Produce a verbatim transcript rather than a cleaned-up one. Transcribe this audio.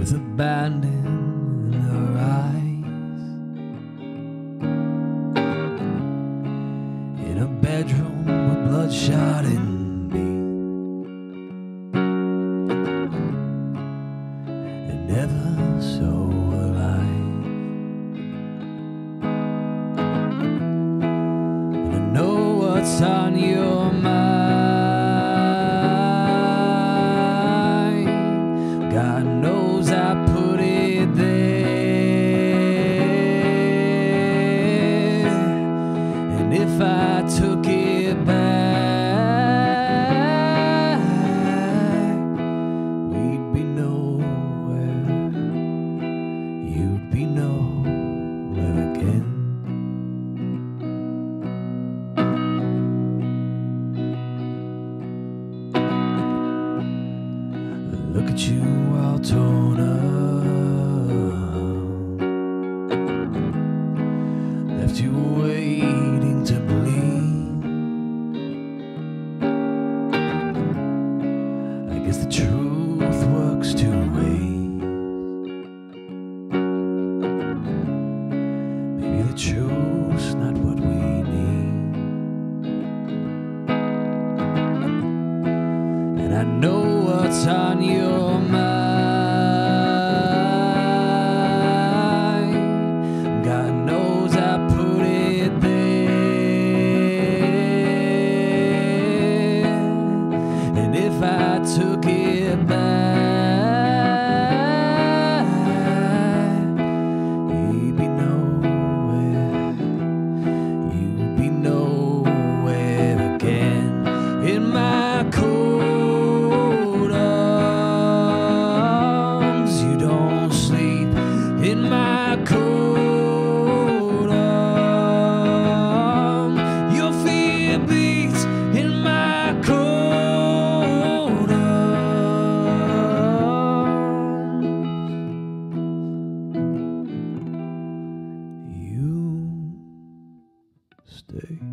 with abandon in her eyes, in a bedroom with bloodshot in me, and never so alive. And I know what's on your mind. God knows I put it there, and if I took it back, we'd be nowhere, you'd be nowhere again. Look at you all torn up, left you waiting to bleed. I guess the truth works two ways. Maybe the truth's not what we need. And I know what's on your mind. God knows I put it there, and if I took it back, you'd be nowhere, you'd be nowhere again. In my cold arms, you don't sleep. In my cold arms, your fear beats. In my cold arms, you stay.